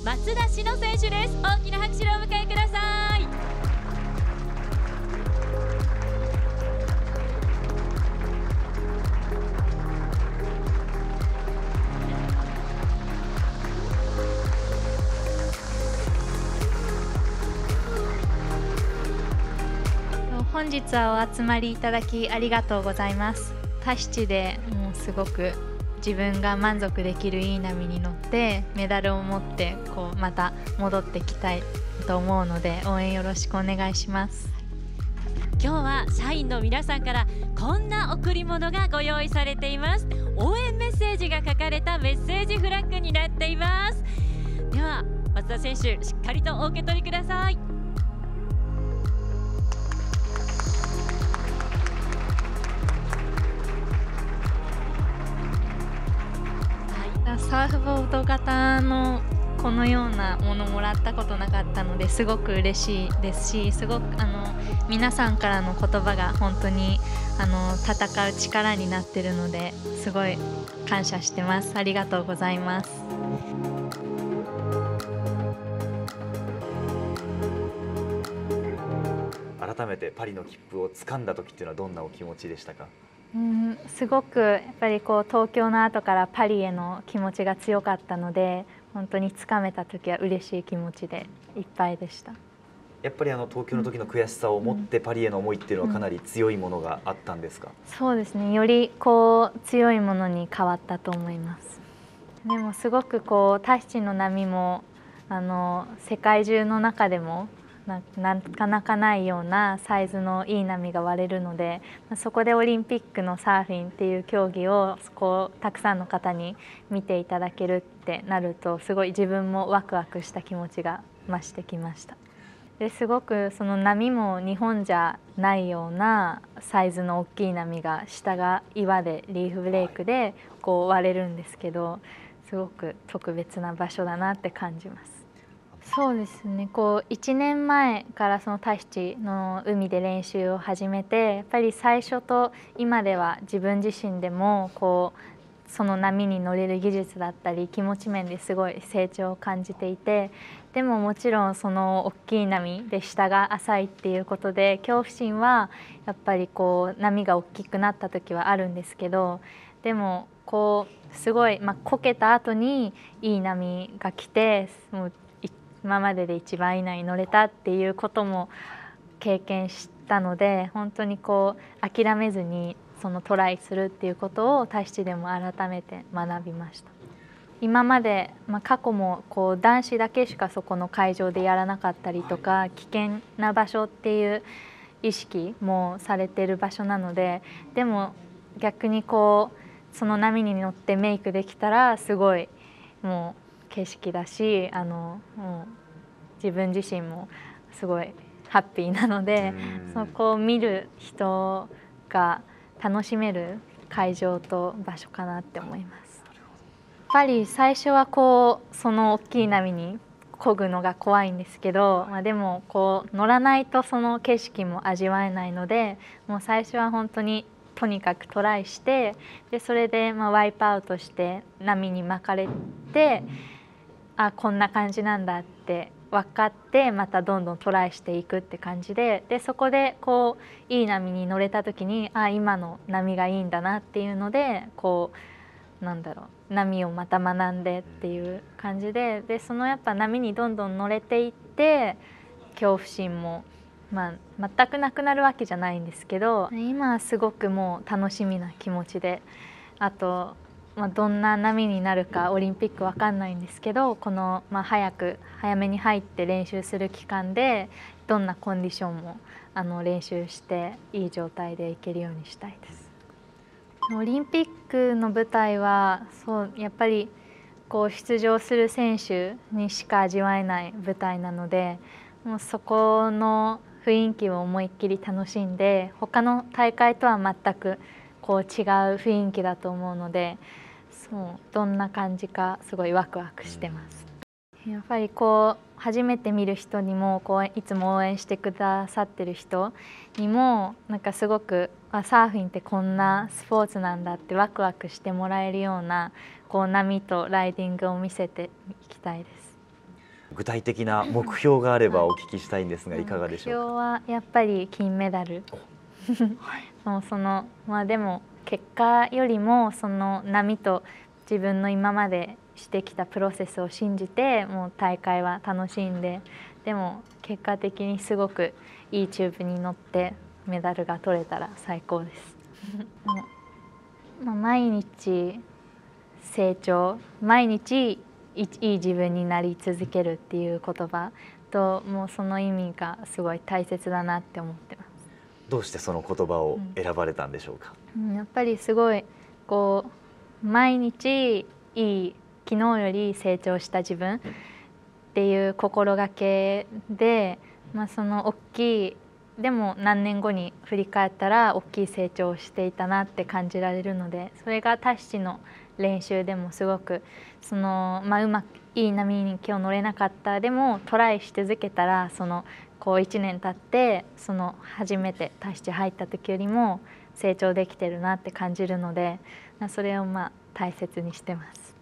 松田詩野選手です。大きな拍手でお迎えください。 本日はお集まりいただきありがとうございます。タヒチでもうすごく自分が満足できるいい波に乗ってメダルを持ってまた戻ってきたいと思うので、応援よろしくお願いします。 今日は社員の皆さんからこんな贈り物がご用意されています。応援メッセージが書かれたメッセージフラッグになっています。では松田選手、しっかりとお受け取りください。 サーフボード型のこのようなものもらったことなかったのですごく嬉しいですし、すごく皆さんからの言葉が本当に戦う力になっているので、すごい感謝してます。ありがとうございます。 改めてパリの切符を掴んだ時っていうのはどんなお気持ちでしたか？ すごくやっぱり東京の後からパリへの気持ちが強かったので、本当に掴めた時は嬉しい気持ちでいっぱいでした。 やっぱり東京の時の悔しさを持ってパリへの思いっていうのはかなり強いものがあったんですか？ そうですね、より強いものに変わったと思います。でもすごくタヒチの波も世界中の中でもなかなかないようなサイズのいい波が割れるので、そこでオリンピックのサーフィンっていう競技をたくさんの方に見ていただけるってなると、すごい自分もワクワクした気持ちが増してきました。ですごくその波も日本じゃないようなサイズの大きい波が、下が岩でリーフブレイクで割れるんですけど、すごく特別な場所だなって感じます。そうですね、1年前からそのタヒチの海で練習を始めて、やっぱり最初と今では自分自身でもその波に乗れる技術だったり気持ち面ですごい成長を感じていて、でももちろんその大きい波で下が浅いっていうことで恐怖心はやっぱり波が大きくなった時はあるんですけど、でもすごいこけた後にいい波が来て、もう今までで一番いい波に乗れたっていうことも経験したので、本当に諦めずにそのトライするっていうことをタヒチでも改めて学びました。今まで、過去も男子だけしかそこの会場でやらなかったりとか、危険な場所っていう意識もされてる場所なので、でも逆にその波に乗ってメイクできたらすごいもう景色だし、もう自分自身もすごいハッピーなので、そこを見る人が楽しめる会場と場所かなって思います。やっぱり最初はその大きい波に漕ぐのが怖いんですけど、でも乗らないとその景色も味わえないので、もう最初は本当にとにかくトライして、でそれでワイプアウトして波に巻かれて、こんな感じなんだって分かって、またどんどんトライしていくって感じで、そこでいい波に乗れた時に今の波がいいんだなっていうので波をまた学んでっていう感じで、そのやっぱ波にどんどん乗れていって、恐怖心も全くなくなるわけじゃないんですけど、今はすごくもう楽しみな気持ちで、あとどんな波になるかオリンピックわかんないんですけど、早めに入って練習する期間でどんなコンディションも練習していい状態でいけるようにしたいです。オリンピックの舞台はやっぱり出場する選手にしか味わえない舞台なので、もうそこの雰囲気を思いっきり楽しんで、他の大会とは全く違う雰囲気だと思うので、どんな感じかすごいワクワクしてます。やっぱり初めて見る人にもいつも応援してくださってる人にもすごくサーフィンってこんなスポーツなんだってワクワクしてもらえるような波とライディングを見せていきたいです。 具体的な目標があればお聞きしたいんですが、いかがでしょうか。 目標はやっぱり金メダル。もうでも結果よりもその波と自分の今までしてきたプロセスを信じて、もう大会は楽しんで、でも結果的にすごくいいチューブに乗ってメダルが取れたら最高です。毎日成長、毎日いい自分になり続けるっていう言葉と、もうその意味がすごい大切だなって思ってます。 どうしてその言葉を選ばれたんでしょうか。 やっぱりすごいこう毎日昨日より成長した自分っていう心がけで、その大きいでも何年後に振り返ったら大きい成長をしていたなって感じられるので、それがタヒチの練習でもすごくうまくいい波に今日乗れなかった、でもトライし続けたら1年経って初めてタヒチ入った時よりも成長できてるなって感じるので、それを大切にしてます。